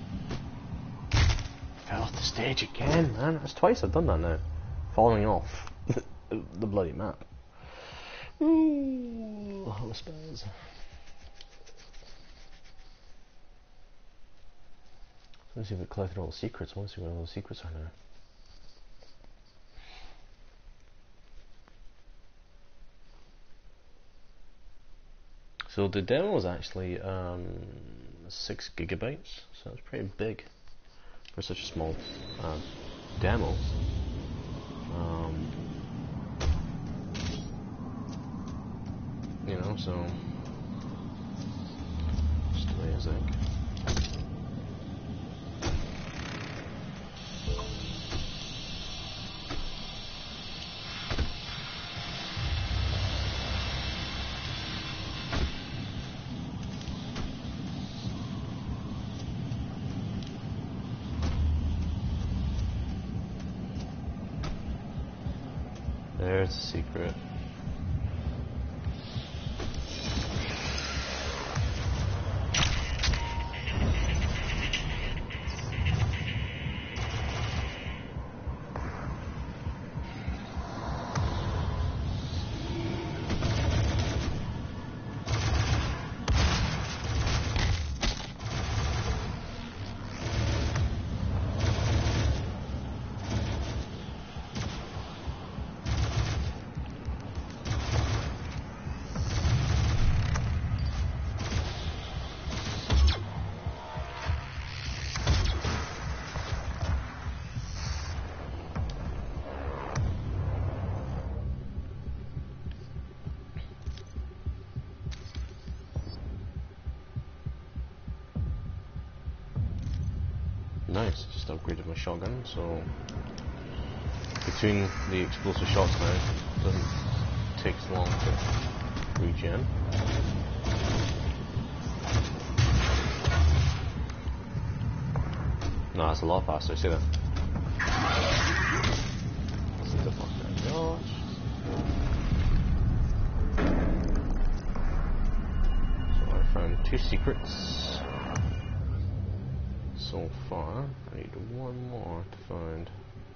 Fell off the stage again, man. That's twice I've done that now. Falling off the bloody map. Ooh, how spells. Let's see if we collected all the secrets. I want to see what all the secrets are now. So the demo is actually um, six gigabytes, so it's pretty big for such a small uh, demo. Um, you know, so just the way I think. There's the secret. Nice, just upgraded my shotgun, so between the explosive shots now, it doesn't take as long to regen. No, it's a lot faster, see that? That's the fuck that gosh. So I found two secrets. So far, I need one more to find.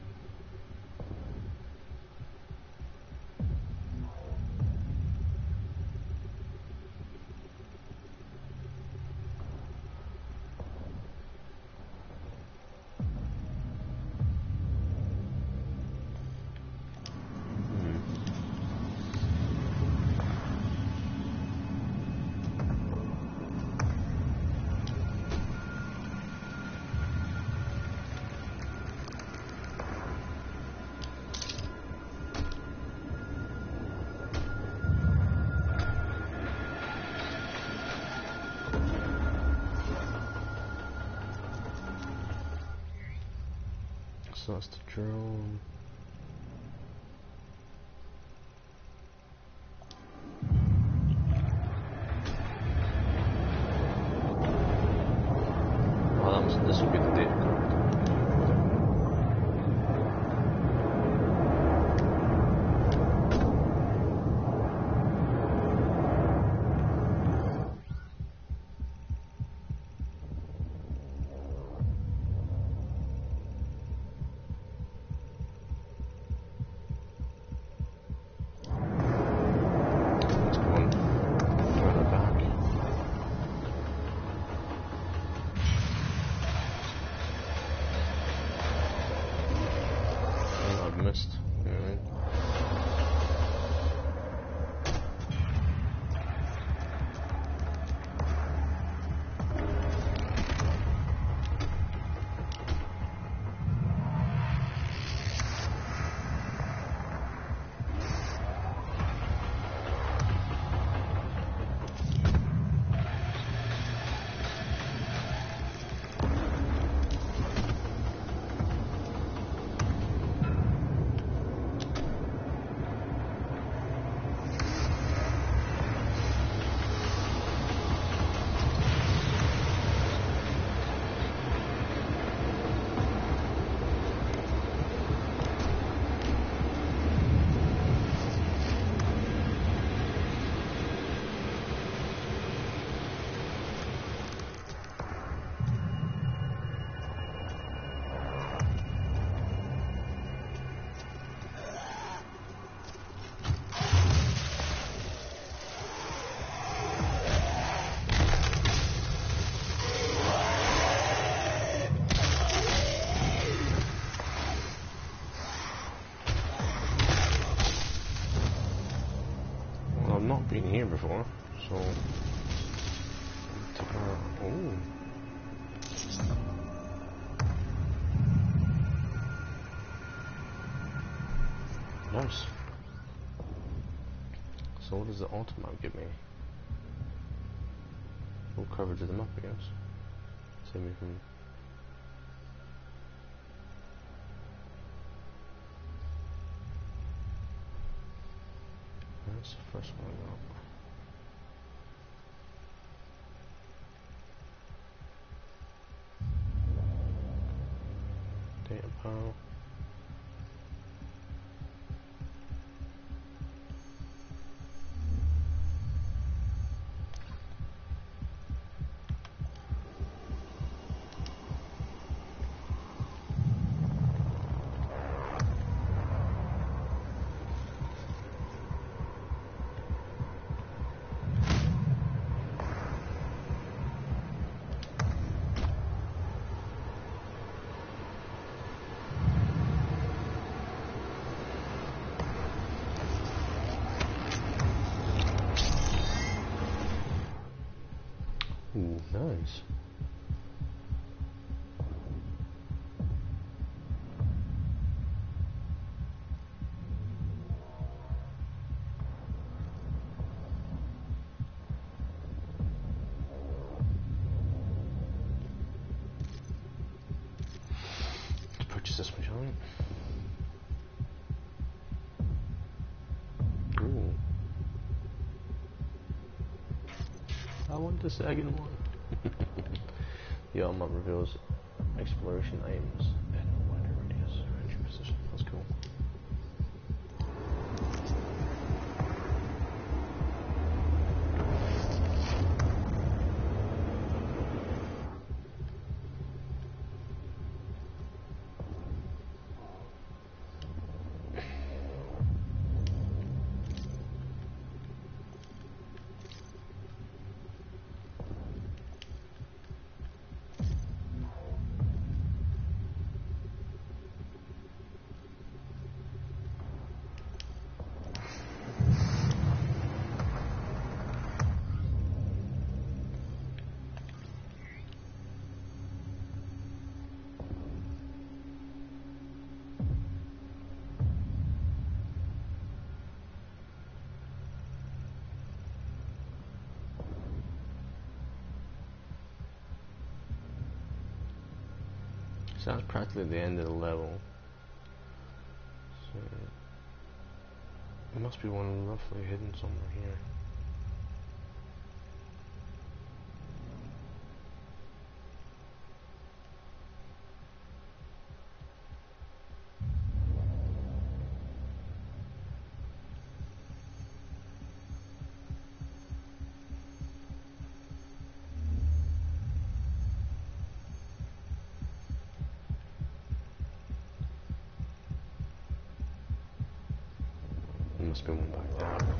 So that's the drone. Oh, that was, this would be the data card. Missed. Alright. Been here before, so take our, oh, nice. So what does the ultimate give me? Full coverage of the map, I guess. Save me from. That's the first one I got. Data power. nice. Purchase this one, shall we? Ooh. I want the second one. The Ultimate reveals exploration items at a wider radius. Entry position. That's cool. Sounds practically at the end of the level. So there must be one roughly hidden somewhere here. Must be one back there.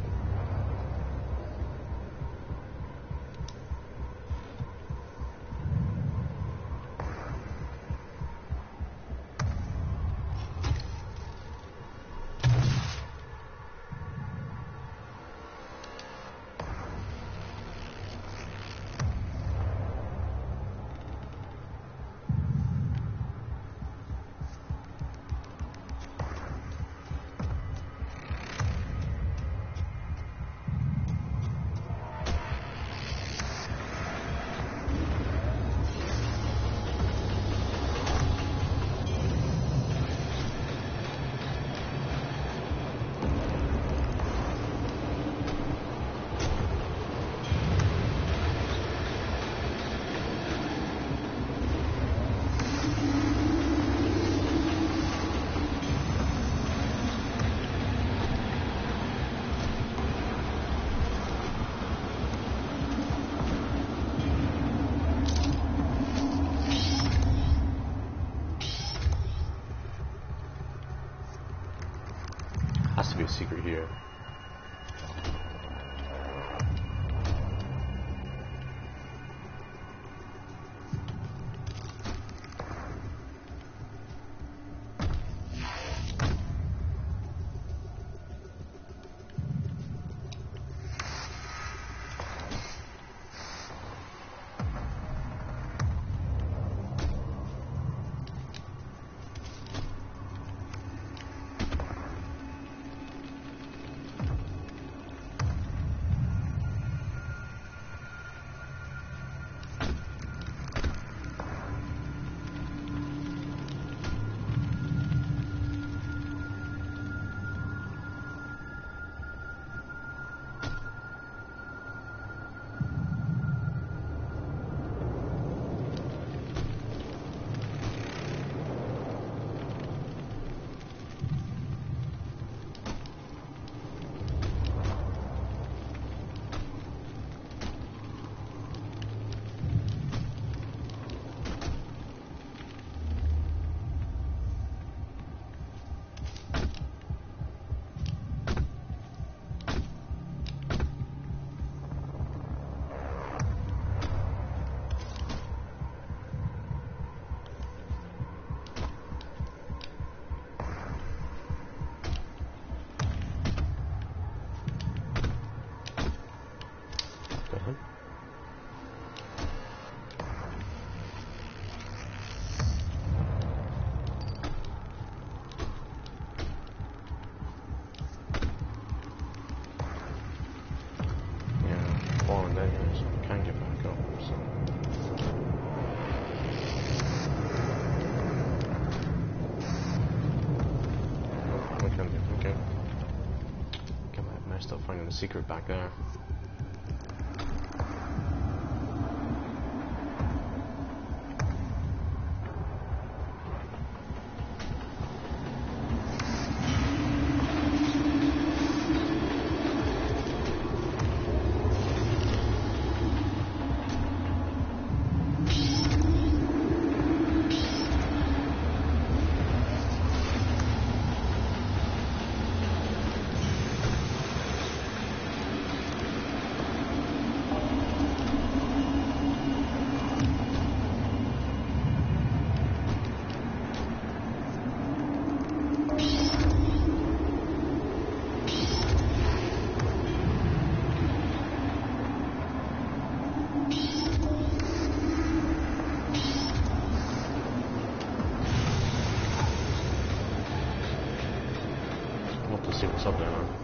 Has to be a secret here. a secret back there. See what's up there, man.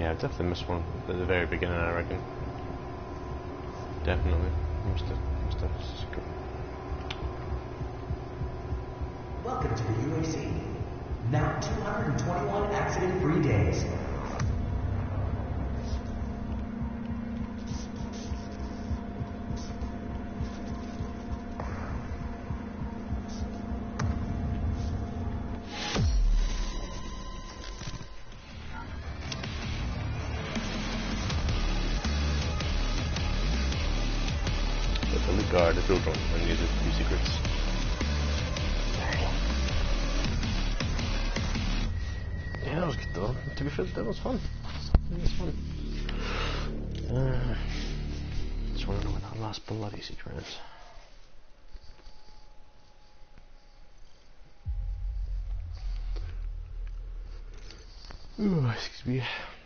Yeah, I definitely missed one at the very beginning, I reckon. Definitely. Must have, must have skipped. Welcome to the U A C. Now two hundred twenty-one accident-free days. Guard the filter and use it for secrets. Yeah, that was good though. To be fair, that was fun. That was fun. Uh, just want to know what that last bloody secret is. Ooh, excuse me.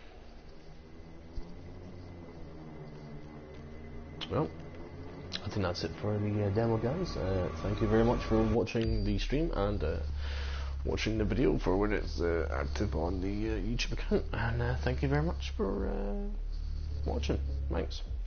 Well, I think that's it for the uh, demo, guys. Uh, thank you very much for watching the stream and uh, watching the video for when it's uh, active on the uh, YouTube account. And uh, thank you very much for uh, watching. Thanks.